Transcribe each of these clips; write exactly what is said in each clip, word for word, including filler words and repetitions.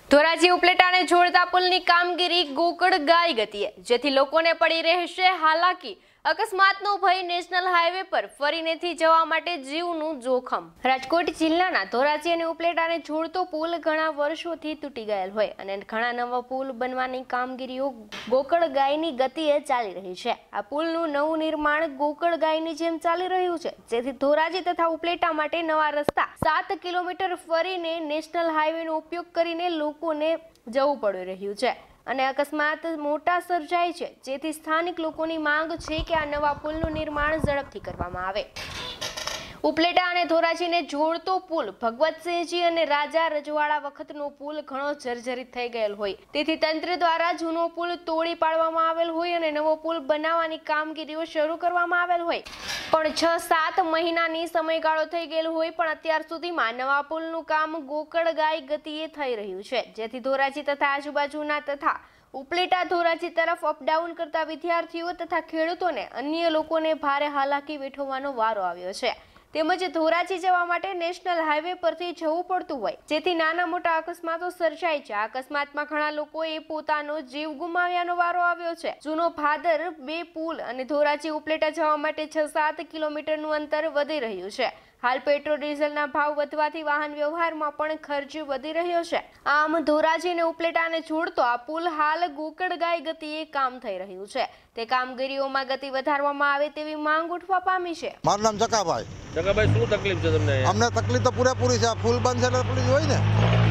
ધોરાજી ઉપલેટાને જોડતા પુલની કામગીરી ગોકળ ગાય ગતિએ, જેથી લોકોને પડી રહેશે હાલાકી। અકસ્માતનો ભય, નેશનલ હાઈવે પર ફરીનેથી જવા માટે જીવનું જોખમ। રાજકોટ જિલ્લાના ધોરાજી અને ઉપલેટાને જોડતો પુલ ઘણા વર્ષોથી તૂટી ગયેલ હોય અને ઘણા નવા પુલ બનવાની કામગીરીઓ ગોકળ ગાયની ગતિએ ચાલી રહી છે। આ પુલનું નવું નિર્માણ ગોકળ ગાયની જેમ ચાલી રહ્યું છે, જેથી ધોરાજી તથા ઉપલેટા માટે નવા રસ્તા સાત કિલોમીટર ફરીને નેશનલ હાઈવેનો ઉપયોગ કરીને લોકોને જવું પડી રહ્યું છે અને અકસ્માત મોટા સર્જાય છે, જેથી સ્થાનિક લોકોની માંગ છે કે આ નવા પુલનું નિર્માણ ઝડપથી કરવામાં આવે। ઉપલેટા અને ધોરાજીને જોડતો પુલ ભગવતસિંહજી અને રાજા રજવાડા વખતનો પુલ ઘણો જર્જરિત થઈ ગયેલ હોય, તેથી તંત્ર દ્વારા જૂનો પુલ તોડી પાડવામાં આવેલ હોય અને નવો પુલ બનાવવાની કામગીરીઓ શરૂ કરવામાં આવેલ હોય, પણ છ સાત મહિનાની સમયગાળો થઈ ગયેલ હોય, પણ અત્યાર સુધીમાં નવા પુલનું કામ ગોકળ ગાય ગતિએ થઈ રહ્યું છે, જેથી ધોરાજી તથા આજુબાજુના તથા ઉપલેટા ધોરાજી તરફ અપડાઉન કરતા વિદ્યાર્થીઓ તથા ખેડૂતોને અન્ય લોકોને ભારે હાલાકી વેઠવવાનો વારો આવ્યો છે। તેમજ ધોરાજી જવા માટે નેશનલ હાઈવે પરથી જવું પડતું હોય, જેથી નાના મોટા અકસ્માતો સર્જાય છે। આ અકસ્માતમાં ઘણા લોકોએ પોતાનો જીવ ગુમાવ્યાનો વારો આવ્યો છે। જૂનો ભાદર બે પુલ અને ધોરાજી ઉપલેટા જવા માટે છ સાત કિલોમીટરનું અંતર વધી રહ્યું છે। હાલ પેટ્રોલ ડીઝલના ભાવ વધવાથી વાહન વ્યવહારમાં પણ ખર્ચ વધી રહ્યો છે। આમ ધોરાજી અને ઉપલેટાને જોડતો આ પુલ હાલ ગોકળ ગાય ગતિએ કામ થઈ રહ્યું છે, તે કામગીરીઓમાં ગતિ વધારવામાં આવે તેવી માંગ ઉઠવા પામી છે। મારું નામ જકાભાઈ। જકાભાઈ, શું તકલીફ છે તમને? અમને તકલીફ તો પૂરેપૂરી છે। પુલ બંધ છે એટલે પોલીસ હોય ને,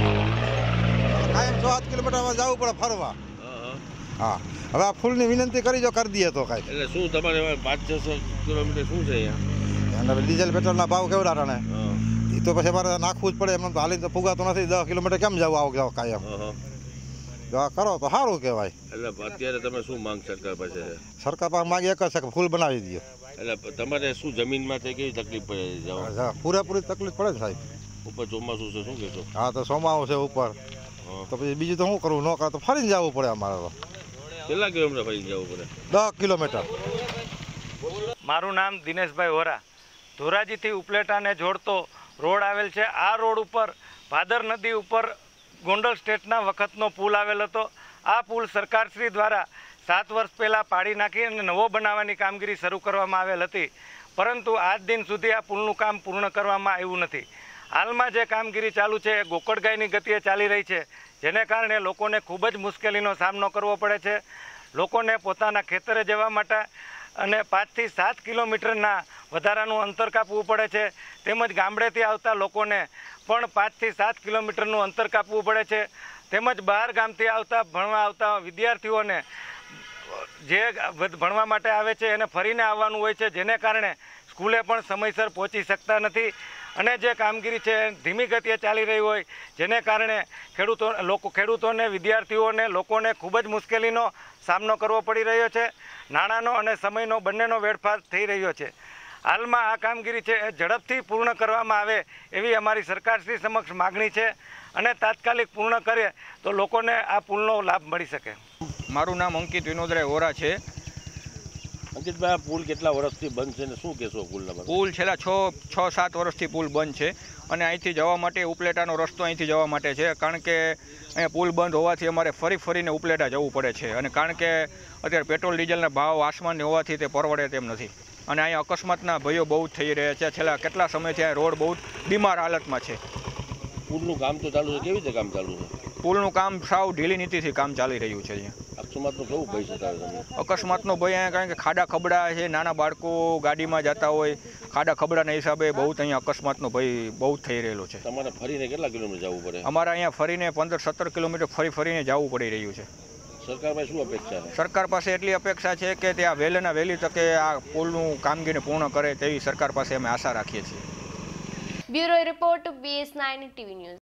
કાયમ છ સાત કિલોમીટરમાં જવું પડે ફરવા। હા, હવે આ પુલની વિનંતી કરી જો કરી દઈએ તો કાંઈ। એટલે શું તમારે પાંચ છસો કિલોમીટર શું છે અહીંયા? અને ડીઝલ પેટ્રોલના ભાવ કેવડા રહે એ તો પછી અમારે નાખવું જ પડે। એમ તો હાલી તો ફુગાતો નથી, દસ કિલોમીટર કેમ જવું આવો જાવ કાયમ? કરો તો સારું કહેવાય। એટલે અત્યારે તમે શું માંગ સરકાર પાસે? સરકાર પાસે માંગ એક જ છે કે પુલ બનાવી દઈએ। એટલે તમારે શું જમીનમાં કેવી તકલીફ પડે જવા? પૂરેપૂરી તકલીફ પડે સાહેબ। ઉપર ચોમાસું છે, શું કહેશો? હા, તો ચોમાસું છે ઉપર, તો પછી બીજું તો શું કરવું? ન કરે તો ફરીને જવું પડે અમારે તો। કેટલા કિલોમીટર ફરીને જવું પડે? દસ કિલોમીટર। મારું નામ દિનેશભાઈ વોરા। ધોરાજીથી ઉપલેટાને જોડતો રોડ આવેલ છે। આ રોડ ઉપર ભાદર નદી ઉપર ગોંડલ સ્ટેટના વખતનો પુલ આવેલ હતો। આ પુલ સરકારશ્રી દ્વારા સાત વર્ષ પહેલાં પાડી નાખી અને નવો બનાવવાની કામગીરી શરૂ કરવામાં આવેલ હતી, પરંતુ આજ દિન સુધી આ પુલનું કામ પૂર્ણ કરવામાં આવ્યું નથી। હાલમાં જે કામગીરી ચાલુ છે એ ગોકળ ગાયની ગતિએ ચાલી રહી છે, જેને કારણે લોકોને ખૂબ જ મુશ્કેલીનો સામનો કરવો પડે છે। લોકોને પોતાના ખેતરે જવા માટે અને પાંચથી સાત કિલોમીટરના વધારાનું અંતર કાપવું પડે છે, તેમજ ગામડેથી આવતા લોકોને પણ પાંચથી સાત કિલોમીટરનું અંતર કાપવું પડે છે, તેમજ બહાર ગામથી આવતા ભણવા આવતા વિદ્યાર્થીઓને જે ભણવા માટે આવે છે એને ફરીને આવવાનું હોય છે, જેને કારણે સ્કૂલે પણ સમયસર પહોંચી શકતા નથી અને જે કામગીરી છે ધીમી ગતિએ ચાલી રહી હોય, જેને કારણે ખેડૂતો લોકો ખેડૂતોને વિદ્યાર્થીઓને લોકોને ખૂબ જ મુશ્કેલીનો સામનો કરવો પડી રહ્યો છે। નાણાંનો અને સમયનો બંનેનો વેડફાટ થઈ રહ્યો છે। હાલમાં આ કામગીરી છે એ ઝડપથી પૂર્ણ કરવામાં આવે એવી અમારી સરકારશ્રી સમક્ષ માગણી છે અને તાત્કાલિક પૂર્ણ કરે તો લોકોને આ પુલનો લાભ મળી શકે। મારું નામ અંકિત વિનોદરાય વોરા છે। અંકિતભાઈ, આ પુલ કેટલા વર્ષથી બંધ છે ને શું કહેશો પુલના બાબતે? પુલ છેલ્લા છ છ સાત વર્ષથી પુલ બંધ છે અને અહીંથી જવા માટે ઉપલેટાનો રસ્તો અહીંથી જવા માટે છે, કારણ કે અહીંયા પુલ બંધ હોવાથી અમારે ફરી ફરીને ઉપલેટા જવું પડે છે અને કારણ કે અત્યારે પેટ્રોલ ડીઝલના ભાવ આસમાનની હોવાથી તે પરવડે તેમ નથી અને અહીંયા અકસ્માતના ભયો બહુ થઈ રહ્યા છે। છેલ્લા કેટલા સમયથી આ રોડ બહુ બીમાર હાલતમાં છે। પુલનું કામ તો ચાલુ છે, કેવી રીતે કામ ચાલુ છે? પુલનું કામ સાવ ઢીલી નીતિથી કામ ચાલી રહ્યું છે। અહીંયા અકસ્માતનો કેવું ભય સતાવે તમને? અકસ્માતનો ભય અહીંયા કારણ કે ખાડા ખબડા છે, નાના બાળકો ગાડીમાં જતા હોય, ખાડા ખબડાના હિસાબે બહુ અહીંયા અકસ્માતનો ભય બહુ થઈ રહેલો છે। તમારે ફરીને કેટલા કિલોમીટર જવું પડે? અમારે અહીંયા ફરીને પંદર સત્તર કિલોમીટર ફરી ફરીને જવું પડી રહ્યું છે। સરકાર પાસે શું અપેક્ષા છે? સરકાર પાસે એટલી અપેક્ષા છે કે તે આ વહેલાના વહેલી તકે આ પુલનું કામગીરી પૂર્ણ કરે તેવી સરકાર પાસે અમે આશા રાખીએ છીએ। Bureau report, BS nine TV news.